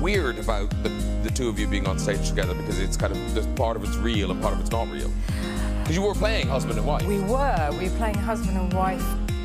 weird about the two of you being on stage together, because it's kind of, there's part of it's real and part of it's not real. Because you were playing husband and wife. We were playing husband and wife.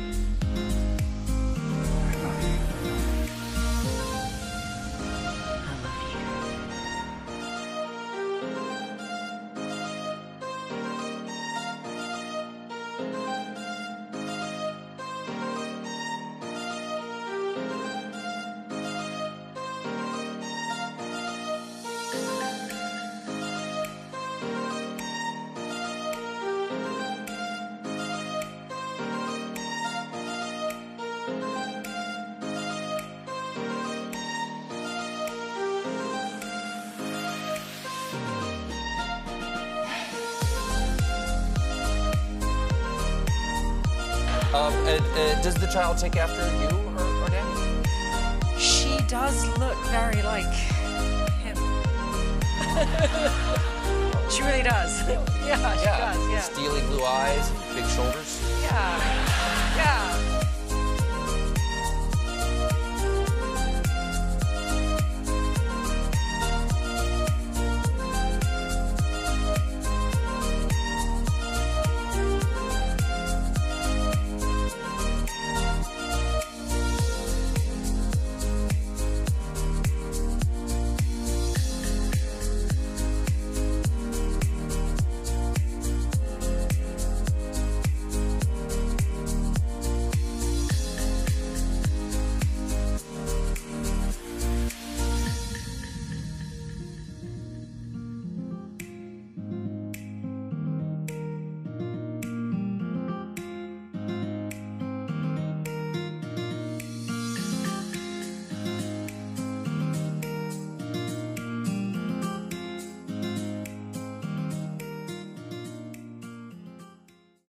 Does the child take after you or Danny? She does look very like him. She really does. Yeah, she does, yeah. Steely blue eyes, big shoulders.